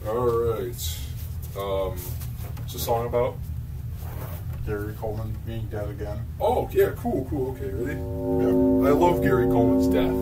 Alright. What's the song about? Gary Coleman being dead again. Oh, yeah, cool. Okay, ready? Yep. I love Gary Coleman's death.